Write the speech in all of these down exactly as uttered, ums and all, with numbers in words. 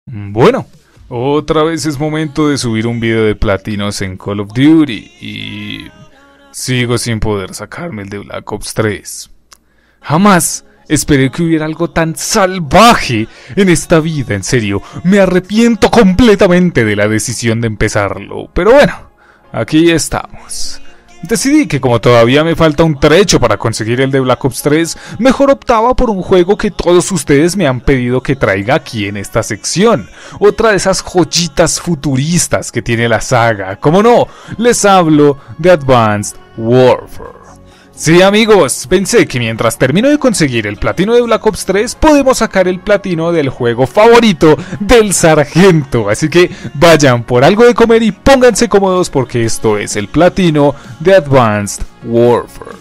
Bueno, otra vez es momento de subir un video de platinos en Call of Duty y sigo sin poder sacarme el de Black Ops tres. Jamás esperé que hubiera algo tan salvaje en esta vida, en serio. Me arrepiento completamente de la decisión de empezarlo, pero bueno, aquí estamos. Decidí que como todavía me falta un trecho para conseguir el de Black Ops tres, mejor optaba por un juego que todos ustedes me han pedido que traiga aquí en esta sección. Otra de esas joyitas futuristas que tiene la saga. Como no, les hablo de Advanced Warfare. Sí amigos, pensé que mientras termino de conseguir el platino de Black Ops tres, podemos sacar el platino del juego favorito del sargento. Así que vayan por algo de comer y pónganse cómodos porque esto es el platino de Advanced Warfare.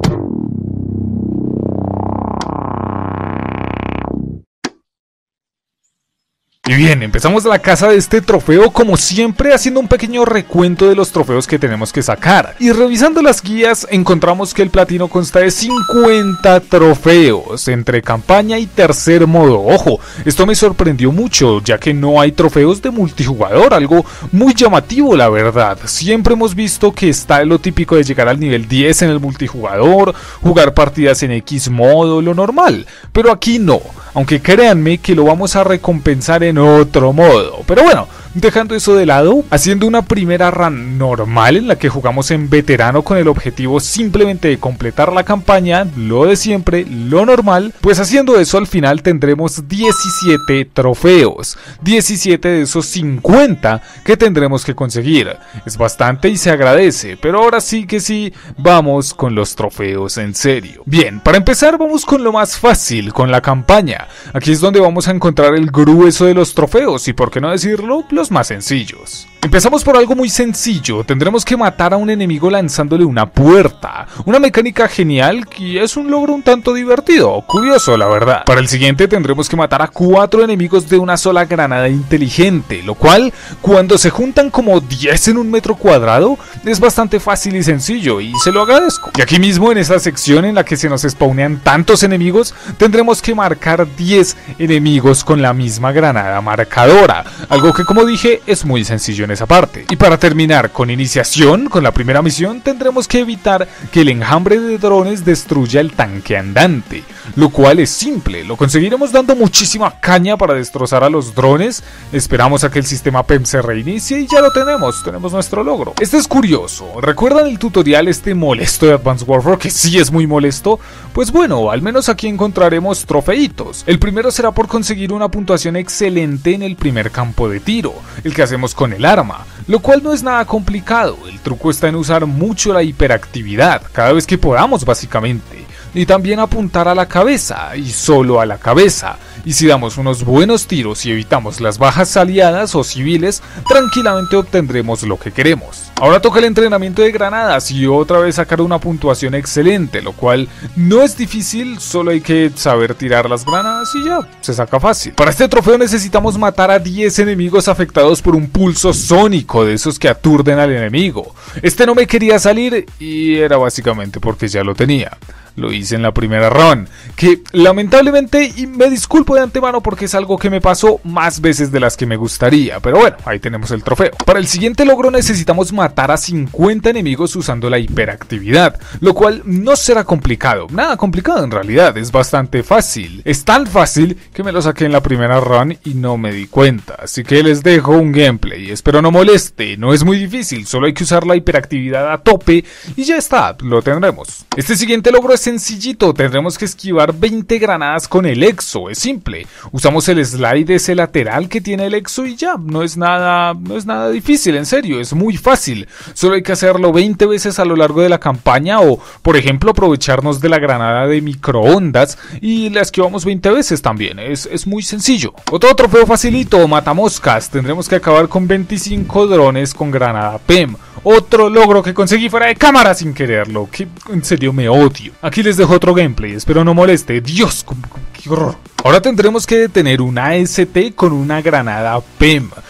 Y bien, empezamos la casa de este trofeo como siempre haciendo un pequeño recuento de los trofeos que tenemos que sacar. Y revisando las guías encontramos que el platino consta de cincuenta trofeos entre campaña y tercer modo. Ojo, esto me sorprendió mucho ya que no hay trofeos de multijugador, algo muy llamativo la verdad. Siempre hemos visto que está lo típico de llegar al nivel diez en el multijugador, jugar partidas en X modo, lo normal. Pero aquí no, aunque créanme que lo vamos a recompensar en otro modo. Pero bueno, dejando eso de lado, haciendo una primera run normal en la que jugamos en veterano con el objetivo simplemente de completar la campaña, lo de siempre, lo normal, pues haciendo eso al final tendremos diecisiete trofeos, diecisiete de esos cincuenta que tendremos que conseguir. Es bastante y se agradece, pero ahora sí que sí, vamos con los trofeos en serio. Bien, para empezar vamos con lo más fácil, con la campaña. Aquí es donde vamos a encontrar el grueso de los trofeos y por qué no decirlo, los más sencillos. Empezamos por algo muy sencillo, tendremos que matar a un enemigo lanzándole una puerta, una mecánica genial que es un logro un tanto divertido, curioso la verdad. Para el siguiente tendremos que matar a cuatro enemigos de una sola granada inteligente, lo cual cuando se juntan como diez en un metro cuadrado es bastante fácil y sencillo y se lo agradezco. Y aquí mismo en esa sección en la que se nos spawnean tantos enemigos tendremos que marcar diez enemigos con la misma granada marcadora, algo que como dije es muy sencillo en esa parte. Y para terminar con iniciación, con la primera misión, tendremos que evitar que el enjambre de drones destruya el tanque andante, lo cual es simple, lo conseguiremos dando muchísima caña para destrozar a los drones. Esperamos a que el sistema P E M se reinicie y ya lo tenemos, tenemos nuestro logro. Este es curioso, ¿recuerdan el tutorial este molesto de Advanced Warfare que sí es muy molesto? Pues bueno, al menos aquí encontraremos trofeitos. El primero será por conseguir una puntuación excelente en el primer campo de tiro, el que hacemos con el arma, lo cual no es nada complicado. El truco está en usar mucho la hiperactividad, cada vez que podamos básicamente, y también apuntar a la cabeza, y solo a la cabeza. Y si damos unos buenos tiros y evitamos las bajas aliadas o civiles, tranquilamente obtendremos lo que queremos. Ahora toca el entrenamiento de granadas y otra vez sacar una puntuación excelente, lo cual no es difícil, solo hay que saber tirar las granadas y ya, se saca fácil. Para este trofeo necesitamos matar a diez enemigos afectados por un pulso sónico, de esos que aturden al enemigo. Este no me quería salir y era básicamente porque ya lo tenía. Lo hice en la primera run, que lamentablemente, y me disculpo de antemano porque es algo que me pasó más veces de las que me gustaría, pero bueno, ahí tenemos el trofeo. Para el siguiente logro necesitamos matar a cincuenta enemigos usando la hiperactividad, lo cual no será complicado, nada complicado en realidad, es bastante fácil. Es tan fácil que me lo saqué en la primera run y no me di cuenta, así que les dejo un gameplay, espero no moleste, no es muy difícil, solo hay que usar la hiperactividad a tope y ya está, lo tendremos. Este siguiente logro es sencillito, tendremos que esquivar veinte granadas con el Exo, es simple, usamos el slide ese lateral que tiene el Exo y ya, no es nada, no es nada difícil, en serio, es muy fácil, solo hay que hacerlo veinte veces a lo largo de la campaña o, por ejemplo, aprovecharnos de la granada de microondas y la esquivamos veinte veces también, es, es muy sencillo. Otro trofeo facilito, matamoscas, tendremos que acabar con veinticinco drones con granada P E M. Otro logro que conseguí fuera de cámara sin quererlo, que en serio me odio. Aquí les dejo otro gameplay, espero no moleste. Dios, qué horror. Ahora tendremos que detener una A S T con una granada P E M.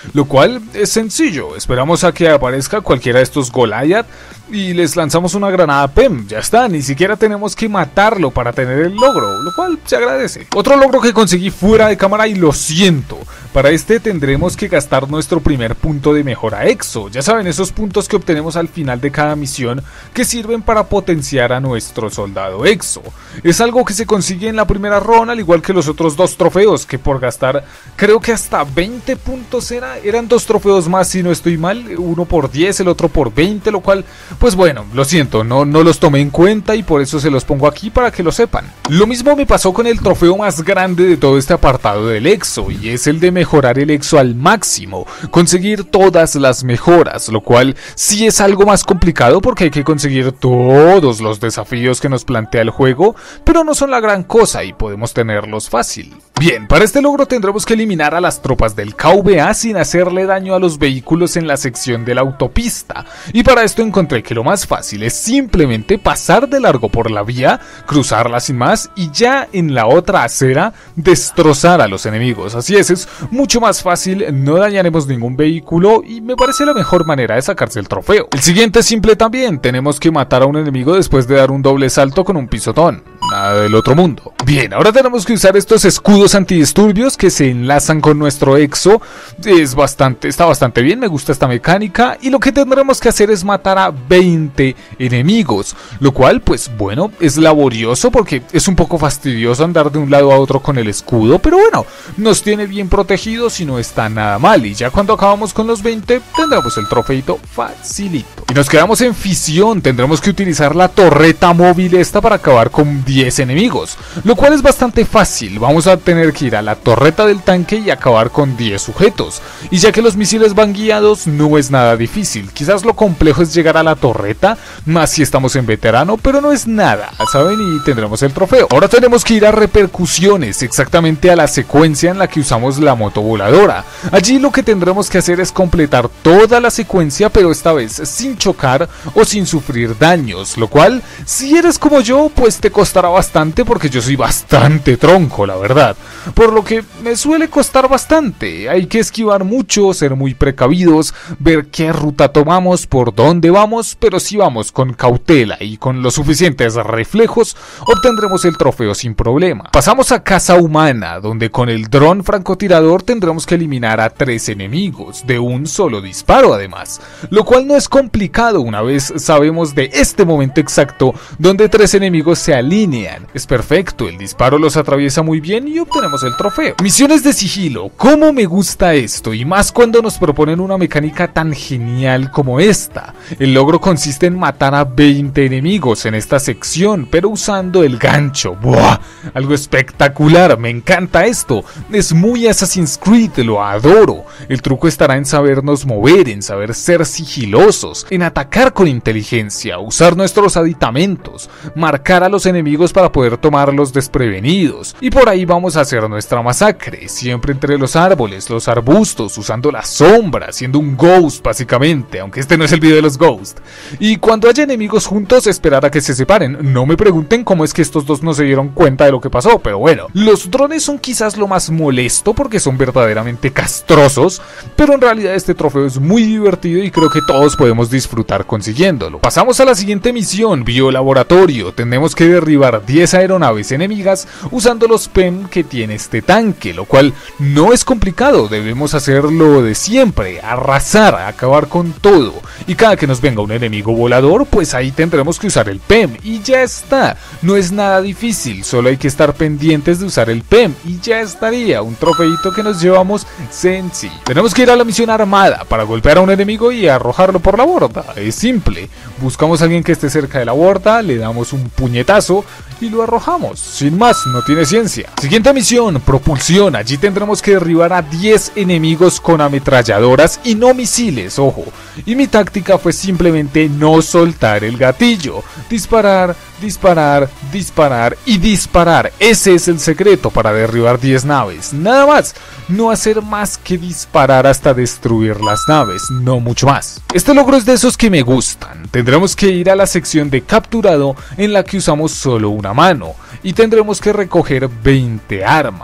lo cual es sencillo. Esperamos a que aparezca cualquiera de estos Goliath y les lanzamos una granada P E M, ya está, ni siquiera tenemos que matarlo para tener el logro, lo cual se agradece. Otro logro que conseguí fuera de cámara y lo siento, para este tendremos que gastar nuestro primer punto de mejora exo, ya saben, esos puntos que obtenemos al final de cada misión que sirven para potenciar a nuestro soldado exo. Es algo que se consigue en la primera ronda, al igual que los otros dos trofeos, que por gastar creo que hasta veinte puntos era, eran dos trofeos más si no estoy mal, uno por diez, el otro por veinte, lo cual... Pues bueno, lo siento, no, no los tomé en cuenta y por eso se los pongo aquí para que lo sepan. Lo mismo me pasó con el trofeo más grande de todo este apartado del exo, y es el de mejorar el exo al máximo, conseguir todas las mejoras, lo cual sí es algo más complicado porque hay que conseguir todos los desafíos que nos plantea el juego, pero no son la gran cosa y podemos tenerlos fácil. Bien, para este logro tendremos que eliminar a las tropas del K V A sin hacerle daño a los vehículos en la sección de la autopista, y para esto encontré que lo más fácil es simplemente pasar de largo por la vía, cruzarla sin más y ya en la otra acera destrozar a los enemigos. Así es, es mucho más fácil, no dañaremos ningún vehículo y me parece la mejor manera de sacarse el trofeo. El siguiente es simple también, tenemos que matar a un enemigo después de dar un doble salto con un pisotón. Nada del otro mundo. Bien, ahora tenemos que usar estos escudos antidisturbios que se enlazan con nuestro exo. Es bastante, está bastante bien, me gusta esta mecánica. Y lo que tendremos que hacer es matar a veinte enemigos, lo cual pues bueno, es laborioso porque es un poco fastidioso andar de un lado a otro con el escudo, pero bueno, nos tiene bien protegidos y no está nada mal. Y ya cuando acabamos con los veinte tendremos el trofeito facilito. Y nos quedamos en fisión, tendremos que utilizar la torreta móvil esta para acabar con diez enemigos, lo cual es bastante fácil. Vamos a tener que ir a la torreta del tanque y acabar con diez sujetos, y ya que los misiles van guiados no es nada difícil. Quizás lo complejo es llegar a la torreta, más si estamos en veterano, pero no es nada, ¿saben? Y tendremos el trofeo. Ahora tenemos que ir a repercusiones, exactamente a la secuencia en la que usamos la moto voladora. Allí lo que tendremos que hacer es completar toda la secuencia, pero esta vez sin chocar o sin sufrir daños, lo cual, si eres como yo, pues te costará bastante porque yo soy bastante tronco, la verdad, por lo que me suele costar bastante. Hay que esquivar mucho, ser muy precavidos, ver qué ruta tomamos, por dónde vamos, pero si vamos con cautela y con los suficientes reflejos, obtendremos el trofeo sin problema. Pasamos a Casa Humana, donde con el dron francotirador tendremos que eliminar a tres enemigos, de un solo disparo además, lo cual no es complicado una vez sabemos de este momento exacto donde tres enemigos se alinean. Es perfecto, el disparo los atraviesa muy bien y obtenemos el trofeo. Misiones de sigilo, ¿cómo me gusta esto? Y más cuando nos proponen una mecánica tan genial como esta. El logro consiste en matar a veinte enemigos en esta sección, pero usando el gancho. ¡Buah! Algo espectacular, me encanta esto. Es muy Assassin's Creed, lo adoro. El truco estará en sabernos mover, en saber ser sigilosos, en atacar con inteligencia, usar nuestros aditamentos, marcar a los enemigos para poder tomarlos desprevenidos, y por ahí vamos a hacer nuestra masacre, siempre entre los árboles, los arbustos, usando la sombra, siendo un ghost básicamente, aunque este no es el video de los ghosts. Y cuando haya enemigos juntos, esperar a que se separen. No me pregunten cómo es que estos dos no se dieron cuenta de lo que pasó, pero bueno. Los drones son quizás lo más molesto porque son verdaderamente castrosos, pero en realidad este trofeo es muy divertido y creo que todos podemos disfrutar consiguiéndolo. Pasamos a la siguiente misión, biolaboratorio. Tenemos que derribar diez aeronaves enemigas usando los P E M que tiene este tanque, lo cual no es complicado, debemos hacerlo de siempre, arrasar, acabar con todo, y cada que nos venga un enemigo volador, pues ahí tendremos que usar el P E M, y ya está, no es nada difícil, solo hay que estar pendientes de usar el P E M, y ya estaría, un trofeito que nos llevamos sencillo. Tenemos que ir a la misión armada para golpear a un enemigo y arrojarlo por la borda, es simple, buscamos a alguien que esté cerca de la borda, le damos un puñetazo y lo arrojamos, sin más, no tiene ciencia. Siguiente misión, propulsión. Allí tendremos que derribar a diez enemigos con ametralladoras y no misiles, ojo. Y mi táctica fue simplemente no soltar el gatillo, disparar, disparar, disparar y disparar. Ese es el secreto para derribar diez naves, nada más. No hacer más que disparar hasta destruir las naves, no mucho más. Este logro es de esos que me gustan. Tendremos que ir a la sección de capturado en la que usamos solo una mano y tendremos que recoger veinte armas.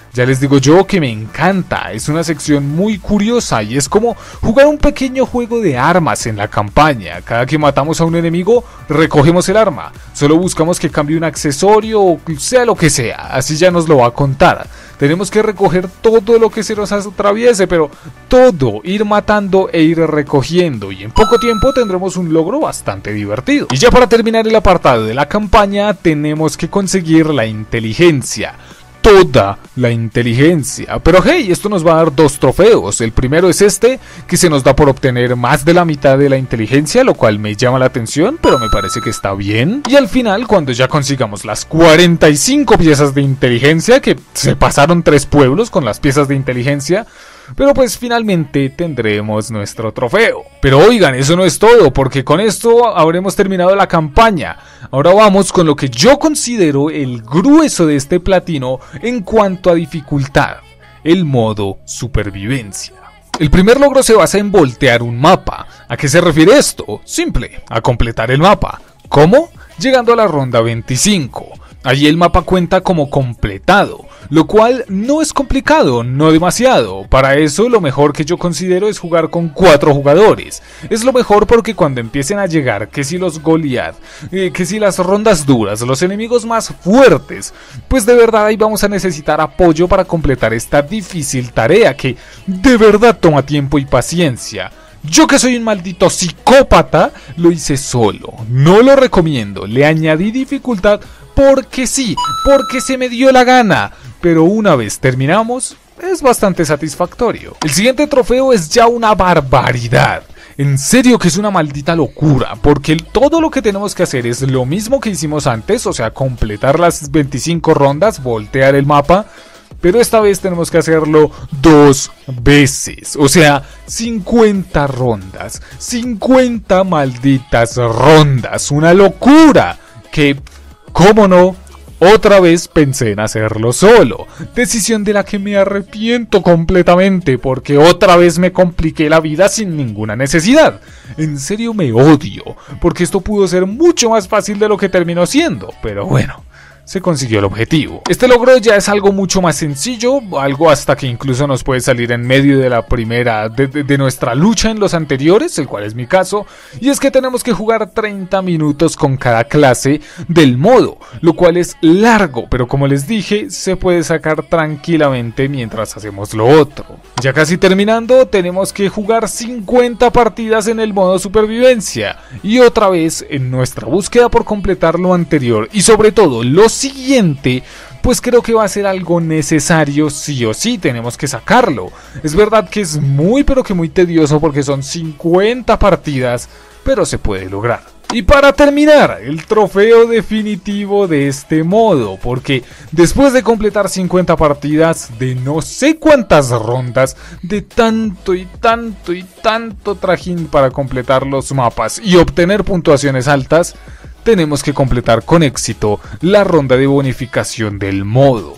Ya les digo yo que me encanta, es una sección muy curiosa y es como jugar un pequeño juego de armas en la campaña. Cada que matamos a un enemigo, recogemos el arma, solo buscamos que cambie un accesorio o sea lo que sea, así ya nos lo va a contar. Tenemos que recoger todo lo que se nos atraviese, pero todo, ir matando e ir recogiendo, y en poco tiempo tendremos un logro bastante divertido. Y ya para terminar el apartado de la campaña, tenemos que conseguir la inteligencia. Toda la inteligencia. Pero hey, esto nos va a dar dos trofeos. El primero es este, que se nos da por obtener más de la mitad de la inteligencia, lo cual me llama la atención, pero me parece que está bien. Y al final, cuando ya consigamos las cuarenta y cinco piezas de inteligencia, que se pasaron tres pueblos con las piezas de inteligencia, pero pues finalmente tendremos nuestro trofeo. Pero oigan, eso no es todo, porque con esto habremos terminado la campaña. Ahora vamos con lo que yo considero el grueso de este platino en cuanto a dificultad: el modo supervivencia. El primer logro se basa en voltear un mapa. ¿A qué se refiere esto? Simple, a completar el mapa. ¿Cómo? Llegando a la ronda veinticinco. Allí el mapa cuenta como completado, lo cual no es complicado, no demasiado. Para eso lo mejor que yo considero es jugar con cuatro jugadores. Es lo mejor porque cuando empiecen a llegar, que si los Goliath, eh, que si las rondas duras, los enemigos más fuertes, pues de verdad ahí vamos a necesitar apoyo para completar esta difícil tarea que de verdad toma tiempo y paciencia. Yo, que soy un maldito psicópata, lo hice solo. No lo recomiendo, le añadí dificultad porque sí, porque se me dio la gana. Pero una vez terminamos, es bastante satisfactorio. El siguiente trofeo es ya una barbaridad. En serio que es una maldita locura, porque todo lo que tenemos que hacer es lo mismo que hicimos antes, o sea, completar las veinticinco rondas, voltear el mapa. Pero esta vez tenemos que hacerlo dos veces, o sea, cincuenta rondas, cincuenta malditas rondas, una locura, que, cómo no, otra vez pensé en hacerlo solo, decisión de la que me arrepiento completamente, porque otra vez me compliqué la vida sin ninguna necesidad. En serio me odio, porque esto pudo ser mucho más fácil de lo que terminó siendo, pero bueno. Se consiguió el objetivo. Este logro ya es algo mucho más sencillo, algo hasta que incluso nos puede salir en medio de la primera, de, de, de nuestra lucha en los anteriores, el cual es mi caso, y es que tenemos que jugar treinta minutos con cada clase del modo, lo cual es largo, pero como les dije, se puede sacar tranquilamente mientras hacemos lo otro. Ya casi terminando, tenemos que jugar cincuenta partidas en el modo supervivencia, y otra vez en nuestra búsqueda por completar lo anterior, y sobre todo los siguiente, pues creo que va a ser algo necesario, sí o sí, tenemos que sacarlo. Es verdad que es muy pero que muy tedioso porque son cincuenta partidas, pero se puede lograr. Y para terminar, el trofeo definitivo de este modo, porque después de completar cincuenta partidas de no sé cuántas rondas, de tanto y tanto y tanto trajín para completar los mapas y obtener puntuaciones altas, tenemos que completar con éxito la ronda de bonificación del modo,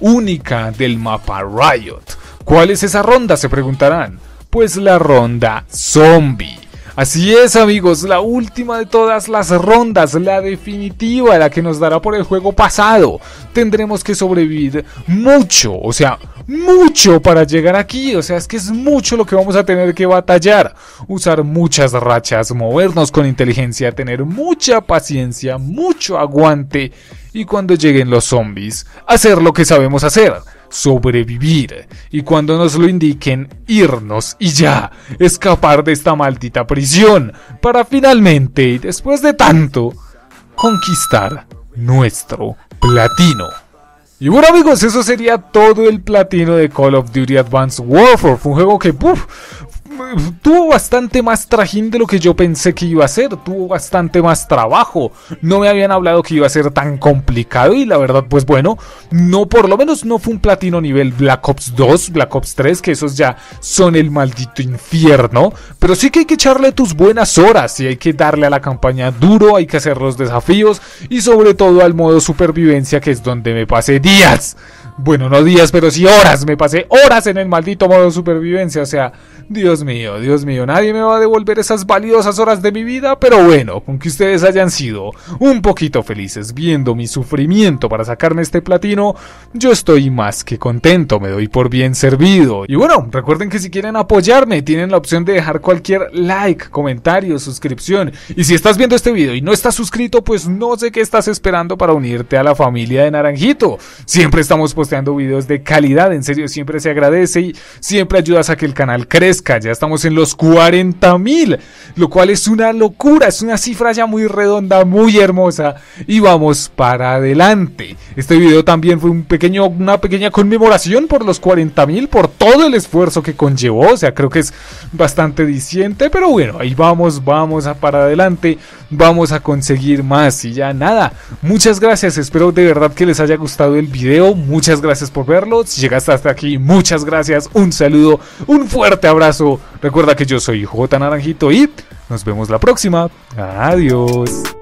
única del mapa Riot. ¿Cuál es esa ronda?, se preguntarán. Pues la ronda zombie. Así es, amigos, la última de todas las rondas, la definitiva, la que nos dará por el juego pasado. Tendremos que sobrevivir mucho, o sea, mucho para llegar aquí, o sea, es que es mucho lo que vamos a tener que batallar. Usar muchas rachas, movernos con inteligencia, tener mucha paciencia, mucho aguante y cuando lleguen los zombies, hacer lo que sabemos hacer. Sobrevivir, y cuando nos lo indiquen, irnos y ya, escapar de esta maldita prisión, para finalmente, y después de tanto, conquistar nuestro platino. Y bueno, amigos, eso sería todo el platino de Call of Duty Advanced Warfare. Fue un juego que puff, tuvo bastante más trajín de lo que yo pensé que iba a ser, tuvo bastante más trabajo. No me habían hablado que iba a ser tan complicado y la verdad, pues bueno, no, por lo menos no fue un platino nivel Black Ops dos, Black Ops tres, que esos ya son el maldito infierno. Pero sí que hay que echarle tus buenas horas y hay que darle a la campaña duro, hay que hacer los desafíos y sobre todo al modo supervivencia, que es donde me pasé días. Bueno, no días, pero sí horas, me pasé horas en el maldito modo supervivencia, o sea, Dios mío. mío, Dios mío, nadie me va a devolver esas valiosas horas de mi vida, pero bueno, con que ustedes hayan sido un poquito felices viendo mi sufrimiento para sacarme este platino, yo estoy más que contento, me doy por bien servido. Y bueno, recuerden que si quieren apoyarme, tienen la opción de dejar cualquier like, comentario, suscripción. Y si estás viendo este video y no estás suscrito, pues no sé qué estás esperando para unirte a la familia de Naranjito. Siempre estamos posteando videos de calidad, en serio, siempre se agradece y siempre ayudas a que el canal crezca. Ya estamos en los cuarenta mil, lo cual es una locura, es una cifra ya muy redonda, muy hermosa, y vamos para adelante. Este video también fue un pequeño, una pequeña conmemoración por los cuarenta mil, por todo el esfuerzo que conllevó, o sea, creo que es bastante diciente, pero bueno, ahí vamos, vamos a para adelante, vamos a conseguir más. Y ya nada, muchas gracias, espero de verdad que les haya gustado el video, muchas gracias por verlo, si llegaste hasta aquí, muchas gracias, un saludo, un fuerte abrazo, recuerda que yo soy J Naranjito y nos vemos la próxima, adiós.